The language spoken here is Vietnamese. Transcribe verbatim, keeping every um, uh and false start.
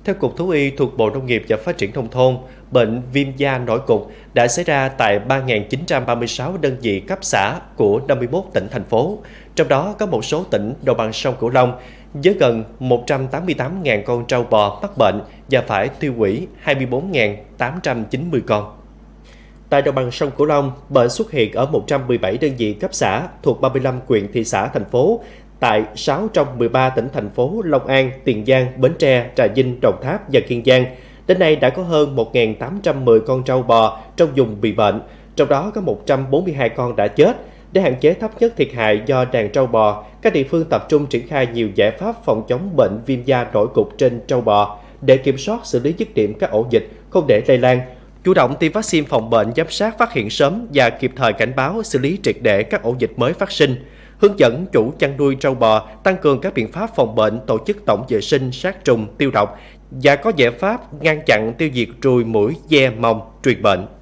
Theo Cục Thú y thuộc Bộ Nông nghiệp và Phát triển Nông thôn, bệnh viêm da nổi cục đã xảy ra tại ba nghìn chín trăm ba mươi sáu đơn vị cấp xã của năm mươi mốt tỉnh, thành phố. Trong đó có một số tỉnh đồng bằng sông Cửu Long với gần một trăm tám mươi tám nghìn con trâu bò mắc bệnh và phải tiêu hủy hai mươi bốn nghìn tám trăm chín mươi con. Tại đồng bằng sông Cửu Long, bệnh xuất hiện ở một trăm mười bảy đơn vị cấp xã thuộc ba mươi lăm huyện, thị xã, thành phố, tại sáu trong mười ba tỉnh, thành phố Long An, Tiền Giang, Bến Tre, Trà Vinh, Đồng Tháp và Kiên Giang. Đến nay đã có hơn một nghìn tám trăm mười con trâu bò trong vùng bị bệnh, trong đó có một trăm bốn mươi hai con đã chết. Để hạn chế thấp nhất thiệt hại do đàn trâu bò, các địa phương tập trung triển khai nhiều giải pháp phòng chống bệnh viêm da nổi cục trên trâu bò để kiểm soát, xử lý dứt điểm các ổ dịch, không để lây lan, chủ động tiêm vaccine phòng bệnh, giám sát, phát hiện sớm và kịp thời cảnh báo, xử lý triệt để các ổ dịch mới phát sinh. Hướng dẫn chủ chăn nuôi trâu bò tăng cường các biện pháp phòng bệnh, tổ chức tổng vệ sinh, sát trùng, tiêu độc và có giải pháp ngăn chặn, tiêu diệt ruồi, muỗi, ve, mồng truyền bệnh.